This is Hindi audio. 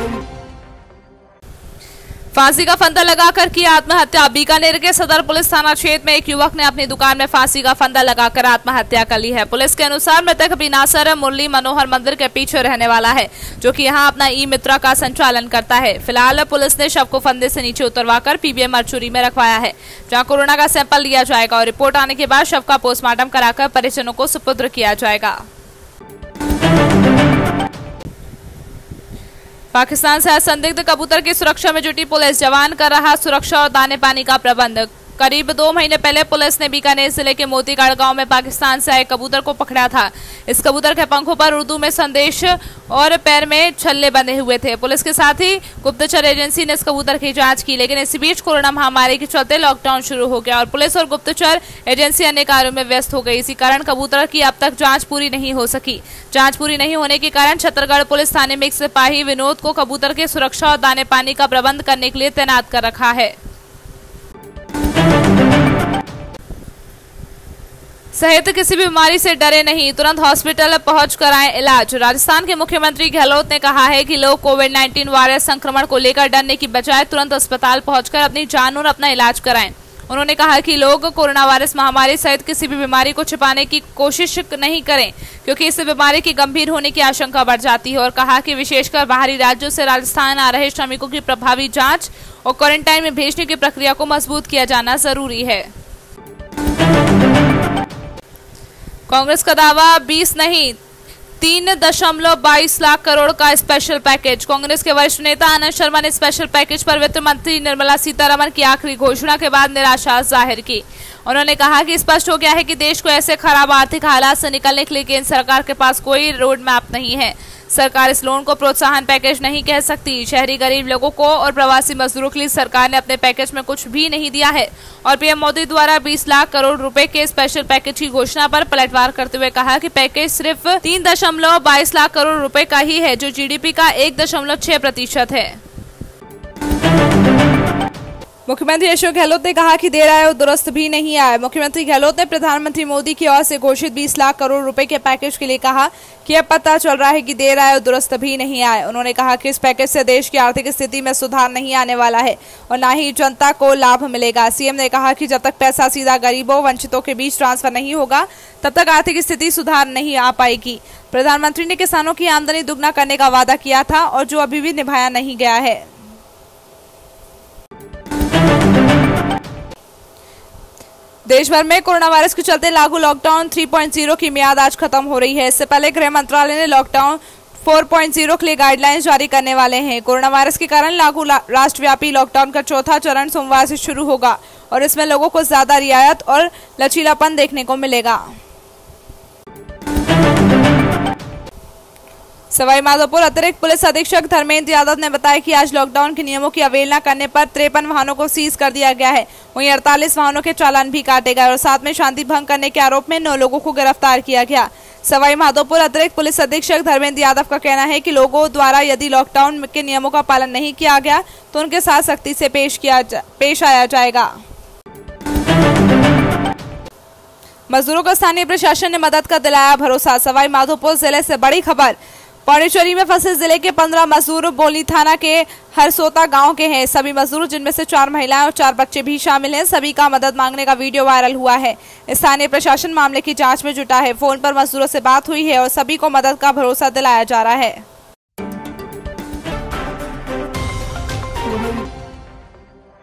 फांसी का फंदा लगाकर की आत्महत्या। बीकानेर के सदर पुलिस थाना क्षेत्र में एक युवक ने अपनी दुकान में फांसी का फंदा लगाकर आत्महत्या कर ली है। पुलिस के अनुसार मृतक बिनासर मुरली मनोहर मंदिर के पीछे रहने वाला है, जो कि यहां अपना ई मित्रा का संचालन करता है। फिलहाल पुलिस ने शव को फंदे से नीचे उतरवाकर पीबीएम मरचुरी में रखवाया है, जहां कोरोना का सैंपल लिया जाएगा और रिपोर्ट आने के बाद शव का पोस्टमार्टम कराकर परिजनों को सुपुर्द किया जाएगा। पाकिस्तान से संदिग्ध कबूतर की सुरक्षा में जुटी पुलिस, जवान कर रहा सुरक्षा और दाने पानी का प्रबंध। करीब 2 महीने पहले पुलिस ने बीकानेर जिले के मोतीगढ़ गांव में पाकिस्तान से आए कबूतर को पकड़ा था। इस कबूतर के पंखों पर उर्दू में संदेश और पैर में छल्ले बंधे हुए थे। पुलिस के साथ ही गुप्तचर एजेंसी ने इस कबूतर की जांच की, लेकिन इसी बीच कोरोना महामारी के चलते लॉकडाउन शुरू हो गया और पुलिस और गुप्तचर एजेंसी अन्य कार्यों में व्यस्त हो गई। इसी कारण कबूतर की अब तक जांच पूरी नहीं हो सकी। जांच पूरी नहीं होने के कारण छत्तरगढ़ पुलिस थाने में एक सिपाही विनोद को कबूतर की सुरक्षा और दाने पानी का प्रबंध करने के लिए तैनात कर रखा है। सहित किसी भी बीमारी से डरे नहीं, तुरंत हॉस्पिटल पहुंच कराएं इलाज। राजस्थान के मुख्यमंत्री गहलोत ने कहा है कि लोग कोविड-19 वायरस संक्रमण को लेकर डरने की बजाय तुरंत अस्पताल पहुंचकर अपनी जान और अपना इलाज कराएं। उन्होंने कहा कि लोग कोरोना वायरस महामारी सहित किसी भी बीमारी को छिपाने की कोशिश नहीं करें, क्योंकि इससे बीमारी की गंभीर होने की आशंका बढ़ जाती है, और कहा कि विशेषकर बाहरी राज्यों से राजस्थान आ रहे श्रमिकों की प्रभावी जाँच और क्वारंटाइन में भेजने की प्रक्रिया को मजबूत किया जाना जरूरी है। कांग्रेस का दावा 20 नहीं 3.22 लाख करोड़ का स्पेशल पैकेज। कांग्रेस के वरिष्ठ नेता आनंद शर्मा ने स्पेशल पैकेज पर वित्त मंत्री निर्मला सीतारमण की आखिरी घोषणा के बाद निराशा जाहिर की। उन्होंने कहा कि स्पष्ट हो गया है कि देश को ऐसे खराब आर्थिक हालात से निकलने के लिए केंद्र सरकार के पास कोई रोड मैप नहीं है। सरकार इस लोन को प्रोत्साहन पैकेज नहीं कह सकती। शहरी गरीब लोगों को और प्रवासी मजदूरों के लिए सरकार ने अपने पैकेज में कुछ भी नहीं दिया है, और पीएम मोदी द्वारा 20 लाख करोड़ रुपए के स्पेशल पैकेज की घोषणा पर पलटवार करते हुए कहा कि पैकेज सिर्फ 3.22 लाख करोड़ रुपए का ही है, जो जीडीपी का 1.6% है। मुख्यमंत्री अशोक गहलोत ने कहा कि देर आए और दुरुस्त भी नहीं आए। मुख्यमंत्री गहलोत ने प्रधानमंत्री मोदी की ओर से घोषित 20 लाख करोड़ रुपए के पैकेज के लिए कहा कि अब पता चल रहा है कि देर आए और दुरुस्त भी नहीं आए। उन्होंने कहा कि इस पैकेज से देश की आर्थिक स्थिति में सुधार नहीं आने वाला है और न ही जनता को लाभ मिलेगा। सीएम ने कहा कि जब तक पैसा सीधा गरीबों वंचितों के बीच ट्रांसफर नहीं होगा, तब तक आर्थिक स्थिति सुधार नहीं आ पाएगी। प्रधानमंत्री ने किसानों की आमदनी दुगना करने का वादा किया था, और जो अभी भी निभाया नहीं गया है। देश भर में कोरोना वायरस के चलते लागू लॉकडाउन 3.0 की मियाद आज खत्म हो रही है। इससे पहले गृह मंत्रालय ने लॉकडाउन 4.0 के लिए गाइडलाइंस जारी करने वाले हैं। कोरोना वायरस के कारण लागू राष्ट्रव्यापी लॉकडाउन का चौथा चरण सोमवार से शुरू होगा, और इसमें लोगों को ज्यादा रियायत और लचीलापन देखने को मिलेगा। सवाई माधोपुर अतिरिक्त पुलिस अधीक्षक धर्मेंद्र यादव ने बताया कि आज लॉकडाउन के नियमों की अवहेलना करने पर 53 वाहनों को सीज कर दिया गया है। वहीं 48 वाहनों के चालान भी काटे गए और साथ में शांति भंग करने के आरोप में 9 लोगों को गिरफ्तार किया गया। सवाई माधोपुर अतिरिक्त पुलिस अधीक्षक धर्मेंद्र यादव का कहना है कि लोगों द्वारा यदि लॉकडाउन के नियमों का पालन नहीं किया गया तो उनके साथ सख्ती से पेश आया जाएगा। मजदूरों को स्थानीय प्रशासन ने मदद का दिलाया भरोसा। सवाई माधोपुर जिले से बड़ी खबर। पौड़ीचोरी में फंसे जिले के 15 मजदूर बोली थाना के हरसोता गांव के हैं। सभी मजदूर, जिनमें से 4 महिलाएं और 4 बच्चे भी शामिल हैं, सभी का मदद मांगने का वीडियो वायरल हुआ है। स्थानीय प्रशासन मामले की जांच में जुटा है। फोन पर मजदूरों से बात हुई है और सभी को मदद का भरोसा दिलाया जा रहा है।